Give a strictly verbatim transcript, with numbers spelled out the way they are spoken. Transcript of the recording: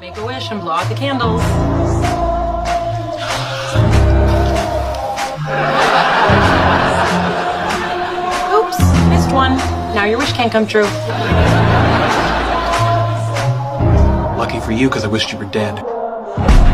Make a wish and blow out the candles. Oops, missed one. Now your wish can't come true. Lucky for you, because I wished you were dead.